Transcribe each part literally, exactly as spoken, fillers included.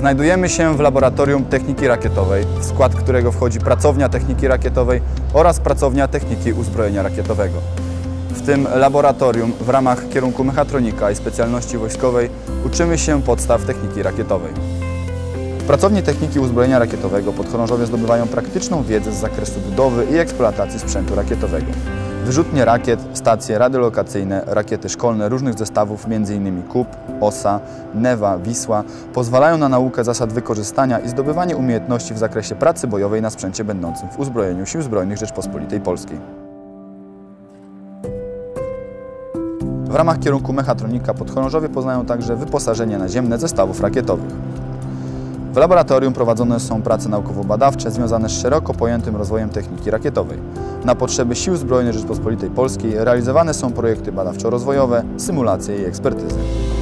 Znajdujemy się w Laboratorium Techniki Rakietowej, w skład którego wchodzi Pracownia Techniki Rakietowej oraz Pracownia Techniki Uzbrojenia Rakietowego. W tym laboratorium w ramach kierunku mechatronika i specjalności wojskowej uczymy się podstaw techniki rakietowej. W Pracowni Techniki Uzbrojenia Rakietowego podchorążowie zdobywają praktyczną wiedzę z zakresu budowy i eksploatacji sprzętu rakietowego. Wyrzutnie rakiet, stacje radiolokacyjne, rakiety szkolne różnych zestawów, między innymi Kup, Osa, Newa, Wisła, pozwalają na naukę zasad wykorzystania i zdobywanie umiejętności w zakresie pracy bojowej na sprzęcie będącym w uzbrojeniu Sił Zbrojnych Rzeczpospolitej Polskiej. W ramach kierunku mechatronika podchorążowie poznają także wyposażenie naziemne zestawów rakietowych. W laboratorium prowadzone są prace naukowo-badawcze związane z szeroko pojętym rozwojem techniki rakietowej. Na potrzeby Sił Zbrojnych Rzeczpospolitej Polskiej realizowane są projekty badawczo-rozwojowe, symulacje i ekspertyzy.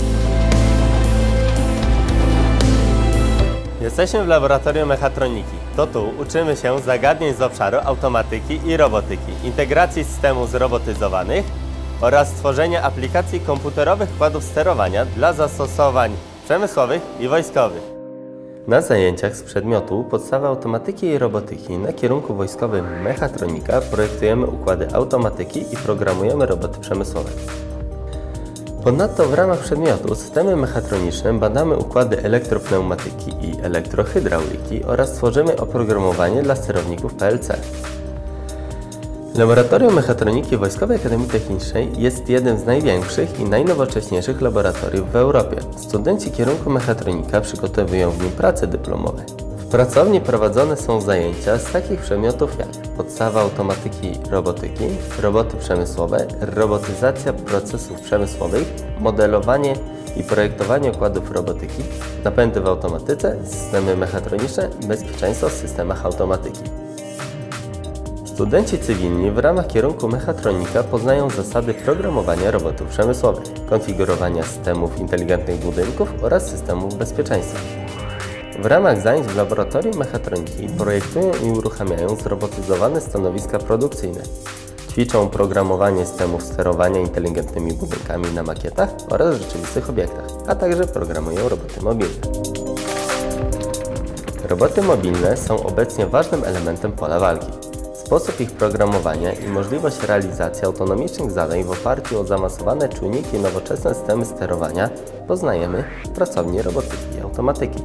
Jesteśmy w Laboratorium Mechatroniki. To tu uczymy się zagadnień z obszaru automatyki i robotyki, integracji systemów zrobotyzowanych oraz tworzenia aplikacji komputerowych kładów sterowania dla zastosowań przemysłowych i wojskowych. Na zajęciach z przedmiotu podstawy automatyki i robotyki na kierunku wojskowym mechatronika projektujemy układy automatyki i programujemy roboty przemysłowe. Ponadto w ramach przedmiotu systemy mechatroniczne badamy układy elektropneumatyki i elektrohydrauliki oraz tworzymy oprogramowanie dla sterowników P L C. Laboratorium Mechatroniki Wojskowej Akademii Technicznej jest jednym z największych i najnowocześniejszych laboratoriów w Europie. Studenci kierunku mechatronika przygotowują w nim prace dyplomowe. W pracowni prowadzone są zajęcia z takich przedmiotów jak podstawa automatyki i robotyki, roboty przemysłowe, robotyzacja procesów przemysłowych, modelowanie i projektowanie układów robotyki, napędy w automatyce, systemy mechatroniczne i bezpieczeństwo w systemach automatyki. Studenci cywilni w ramach kierunku mechatronika poznają zasady programowania robotów przemysłowych, konfigurowania systemów inteligentnych budynków oraz systemów bezpieczeństwa. W ramach zajęć w Laboratorium Mechatroniki projektują i uruchamiają zrobotyzowane stanowiska produkcyjne. Ćwiczą programowanie systemów sterowania inteligentnymi budynkami na makietach oraz rzeczywistych obiektach, a także programują roboty mobilne. Roboty mobilne są obecnie ważnym elementem pola walki. Sposób ich programowania i możliwość realizacji autonomicznych zadań w oparciu o zaawansowane czujniki i nowoczesne systemy sterowania poznajemy w Pracowni Robotyki i Automatyki.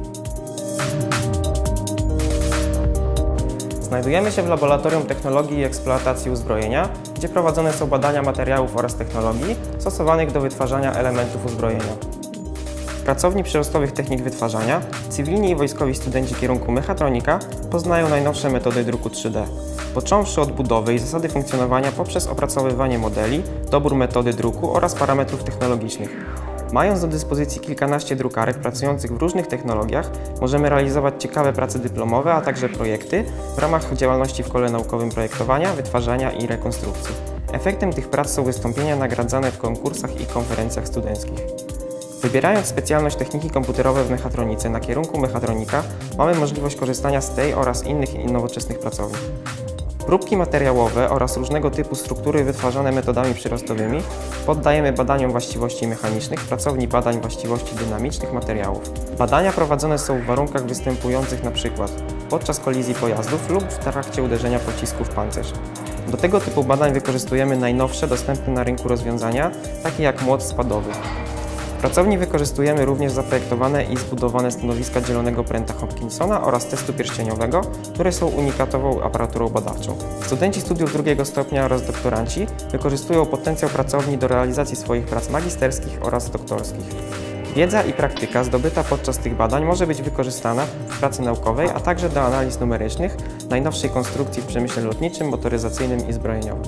Znajdujemy się w Laboratorium Technologii i Eksploatacji Uzbrojenia, gdzie prowadzone są badania materiałów oraz technologii stosowanych do wytwarzania elementów uzbrojenia. W Pracowni Przyrostowych Technik Wytwarzania cywilni i wojskowi studenci kierunku mechatronika poznają najnowsze metody druku trzy D. Począwszy od budowy i zasady funkcjonowania poprzez opracowywanie modeli, dobór metody druku oraz parametrów technologicznych. Mając do dyspozycji kilkanaście drukarek pracujących w różnych technologiach, możemy realizować ciekawe prace dyplomowe, a także projekty w ramach działalności w kole naukowym projektowania, wytwarzania i rekonstrukcji. Efektem tych prac są wystąpienia nagradzane w konkursach i konferencjach studenckich. Wybierając specjalność techniki komputerowe w mechatronice na kierunku mechatronika, mamy możliwość korzystania z tej oraz innych nowoczesnych pracowni. Próbki materiałowe oraz różnego typu struktury wytwarzane metodami przyrostowymi poddajemy badaniom właściwości mechanicznych w Pracowni Badań Właściwości Dynamicznych Materiałów. Badania prowadzone są w warunkach występujących np. podczas kolizji pojazdów lub w trakcie uderzenia pocisku w pancerz. Do tego typu badań wykorzystujemy najnowsze dostępne na rynku rozwiązania, takie jak młot spadowy. W pracowni wykorzystujemy również zaprojektowane i zbudowane stanowiska dzielonego pręta Hopkinsona oraz testu pierścieniowego, które są unikatową aparaturą badawczą. Studenci studiów drugiego stopnia oraz doktoranci wykorzystują potencjał pracowni do realizacji swoich prac magisterskich oraz doktorskich. Wiedza i praktyka zdobyta podczas tych badań może być wykorzystana w pracy naukowej, a także do analiz numerycznych najnowszej konstrukcji w przemyśle lotniczym, motoryzacyjnym i zbrojeniowym.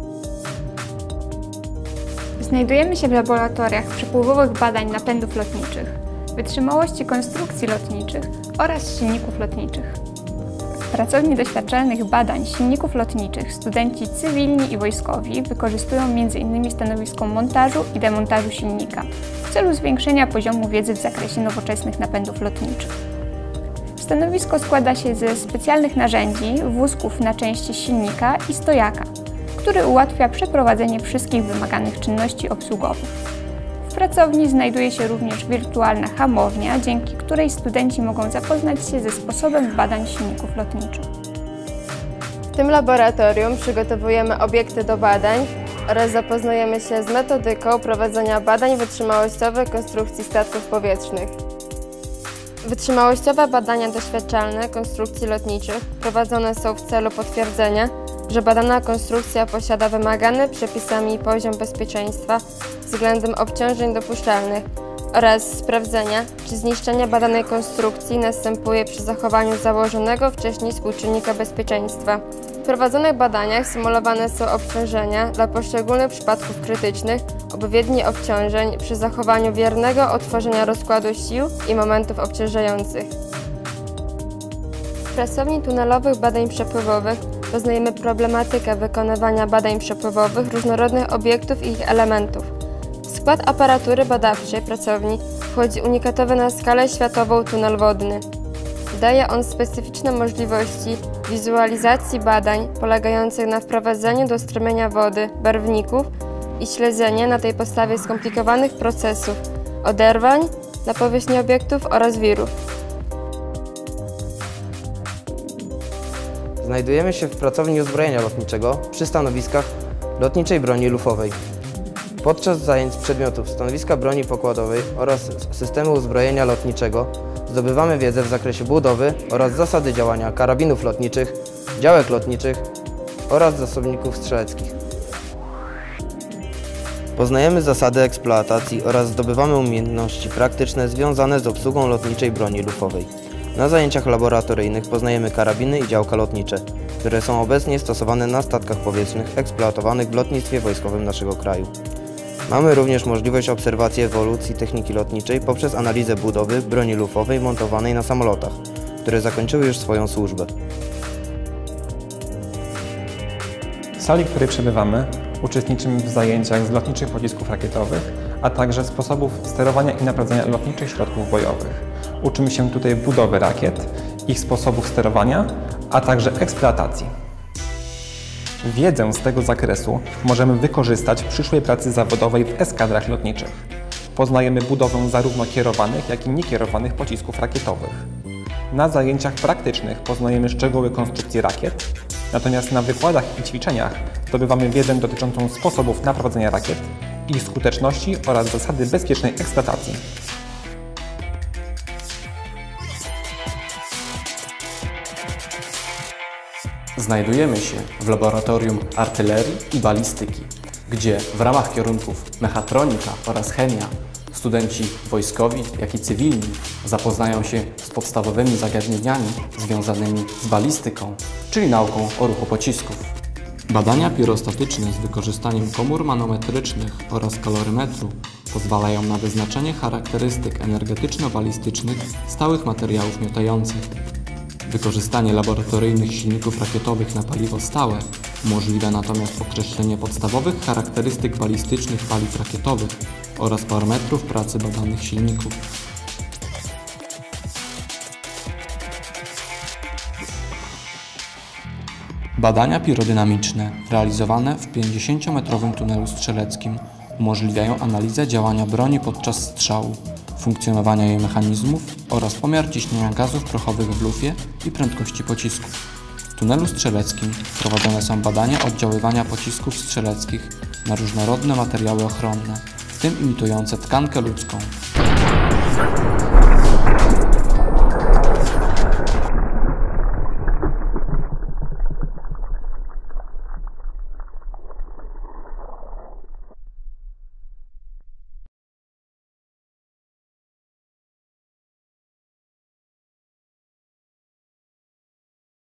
Znajdujemy się w laboratoriach przepływowych badań napędów lotniczych, wytrzymałości konstrukcji lotniczych oraz silników lotniczych. W Pracowni Doświadczalnych Badań Silników Lotniczych studenci cywilni i wojskowi wykorzystują między innymi stanowisko montażu i demontażu silnika w celu zwiększenia poziomu wiedzy w zakresie nowoczesnych napędów lotniczych. Stanowisko składa się ze specjalnych narzędzi, wózków na części silnika i stojaka, który ułatwia przeprowadzenie wszystkich wymaganych czynności obsługowych. W pracowni znajduje się również wirtualna hamownia, dzięki której studenci mogą zapoznać się ze sposobem badań silników lotniczych. W tym laboratorium przygotowujemy obiekty do badań oraz zapoznajemy się z metodyką prowadzenia badań wytrzymałościowych konstrukcji statków powietrznych. Wytrzymałościowe badania doświadczalne konstrukcji lotniczych prowadzone są w celu potwierdzenia, że badana konstrukcja posiada wymagany przepisami poziom bezpieczeństwa względem obciążeń dopuszczalnych oraz sprawdzenia, czy zniszczenie badanej konstrukcji następuje przy zachowaniu założonego wcześniej współczynnika bezpieczeństwa. W prowadzonych badaniach symulowane są obciążenia dla poszczególnych przypadków krytycznych, odpowiednie obciążeń przy zachowaniu wiernego odtworzenia rozkładu sił i momentów obciążających. W pracowni tunelowych badań przepływowych poznajemy problematykę wykonywania badań przepływowych różnorodnych obiektów i ich elementów. W skład aparatury badawczej pracowni wchodzi unikatowy na skalę światową tunel wodny. Daje on specyficzne możliwości wizualizacji badań polegających na wprowadzeniu do strumienia wody barwników i śledzenie na tej podstawie skomplikowanych procesów, oderwań na powierzchni obiektów oraz wirów. Znajdujemy się w pracowni uzbrojenia lotniczego przy stanowiskach lotniczej broni lufowej. Podczas zajęć z przedmiotów stanowiska broni pokładowej oraz systemu uzbrojenia lotniczego zdobywamy wiedzę w zakresie budowy oraz zasady działania karabinów lotniczych, działek lotniczych oraz zasobników strzeleckich. Poznajemy zasady eksploatacji oraz zdobywamy umiejętności praktyczne związane z obsługą lotniczej broni lufowej. Na zajęciach laboratoryjnych poznajemy karabiny i działka lotnicze, które są obecnie stosowane na statkach powietrznych eksploatowanych w lotnictwie wojskowym naszego kraju. Mamy również możliwość obserwacji ewolucji techniki lotniczej poprzez analizę budowy broni lufowej montowanej na samolotach, które zakończyły już swoją służbę. W sali, w której przebywamy, uczestniczymy w zajęciach z lotniczych pocisków rakietowych, a także sposobów sterowania i naprawdzania lotniczych środków bojowych. Uczymy się tutaj budowy rakiet, ich sposobów sterowania, a także eksploatacji. Wiedzę z tego zakresu możemy wykorzystać w przyszłej pracy zawodowej w eskadrach lotniczych. Poznajemy budowę zarówno kierowanych, jak i niekierowanych pocisków rakietowych. Na zajęciach praktycznych poznajemy szczegóły konstrukcji rakiet, natomiast na wykładach i ćwiczeniach zdobywamy wiedzę dotyczącą sposobów naprowadzenia rakiet, ich skuteczności oraz zasady bezpiecznej eksploatacji. Znajdujemy się w laboratorium artylerii i balistyki, gdzie w ramach kierunków mechatronika oraz chemia studenci wojskowi, jak i cywilni zapoznają się z podstawowymi zagadnieniami związanymi z balistyką, czyli nauką o ruchu pocisków. Badania pirostatyczne z wykorzystaniem komór manometrycznych oraz kalorymetru pozwalają na wyznaczenie charakterystyk energetyczno-balistycznych stałych materiałów miotających. Wykorzystanie laboratoryjnych silników rakietowych na paliwo stałe umożliwia natomiast określenie podstawowych charakterystyk balistycznych paliw rakietowych oraz parametrów pracy badanych silników. Badania pirodynamiczne realizowane w pięćdziesięciometrowym tunelu strzeleckim umożliwiają analizę działania broni podczas strzału, funkcjonowania jej mechanizmów oraz pomiar ciśnienia gazów prochowych w lufie i prędkości pocisków. W tunelu strzeleckim prowadzone są badania oddziaływania pocisków strzeleckich na różnorodne materiały ochronne, w tym imitujące tkankę ludzką.